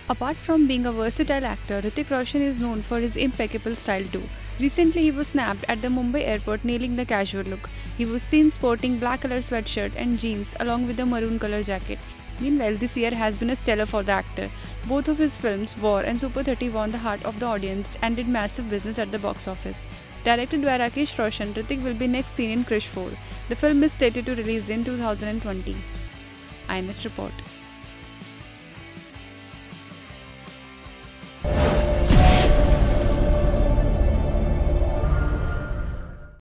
Apart from being a versatile actor, Hrithik Roshan is known for his impeccable style too. Recently, he was snapped at the Mumbai airport nailing the casual look. He was seen sporting black color sweatshirt and jeans along with a maroon color jacket. Meanwhile, this year has been a stellar for the actor. Both of his films, War and Super 30, won the heart of the audience and did massive business at the box office. Directed by Hrithik Roshan, Hrithik will be next seen in Krish 4. The film is slated to release in 2020. INS Report.